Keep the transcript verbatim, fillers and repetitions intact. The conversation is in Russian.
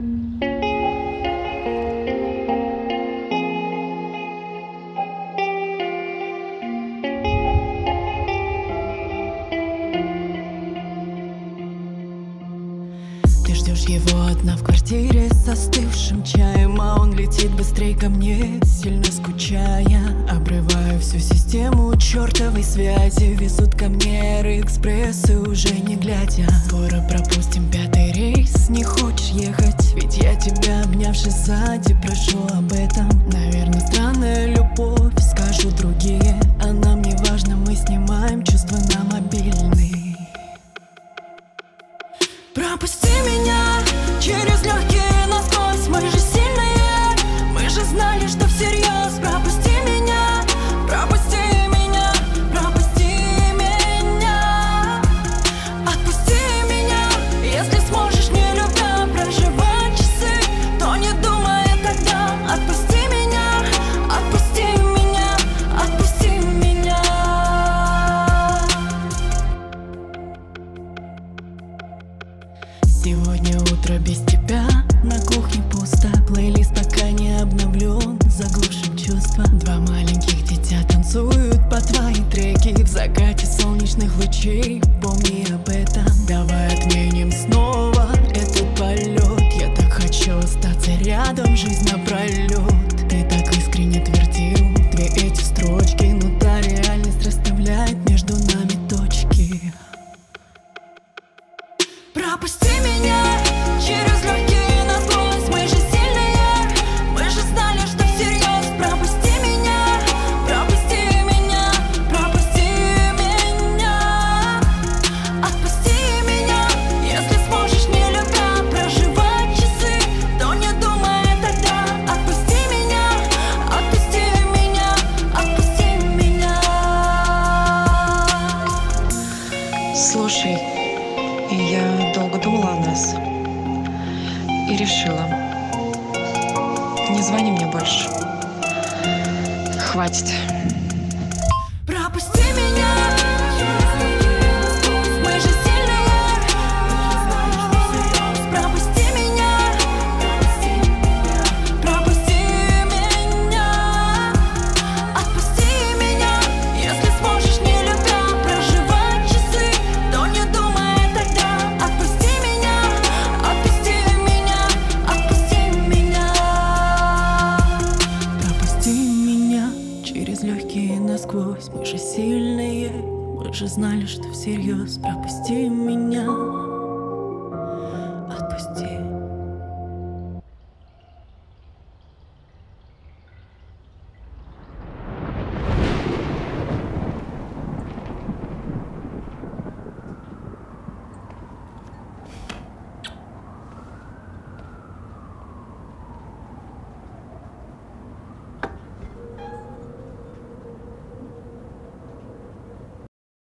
Ты ждешь его одна в квартире с остывшим чаем, а он летит быстрей ко мне, сильно скучая. Обрываю всю систему чертовой связи, везут ко мне аэроэкспрессы уже не глядя. Скоро пропустим пятый рейс, не хочешь ехать? Ведь я тебя, обнявши сзади, прошу об этом. Наверное, странная любовь, скажут другие, а нам не важно, мы снимаем чувства на мобильный. Пропусти меня через легкие насквозь, мы же сильные, мы же знали, что всерьез. Пропусти меня, пропусти меня, пропусти меня. Отпусти меня, если сможешь, не любя проживать часы, то не думай тогда. Отпусти меня, отпусти меня, отпусти меня. Сегодня утро без тебя, на кухне пусто, плейлист пока не обновлен, заглушим чувства. Два маленьких дитя танцуют по твои треки в закате солнечных лучей, помни об этом. Давай отменим снова этот полет, я так хочу остаться рядом жизнь напролет. Ты так искренне твердил две эти строчки, но та реальность расставляет между нами точки. Пропусти меня через легкие насквозь, мы же сильные, мы же знали, что всерьез. Пропусти меня, пропусти меня, пропусти меня. Отпусти меня, если сможешь, не любя проживать часы, то не думай тогда. Отпусти меня, отпусти меня, отпусти меня. Слушай, я долго думала о нас и решила: не звони мне больше. Хватит. Пропусти меня, мы же сильные, пропусти меня, пропусти меня. Отпусти меня, если сможешь, не любя проживать часы, то не думай тогда. Отпусти меня, отпусти меня, отпусти меня. Пропусти меня через легкие насквозь, мы же сильные, мы же знали, что всерьез. Пропусти меня.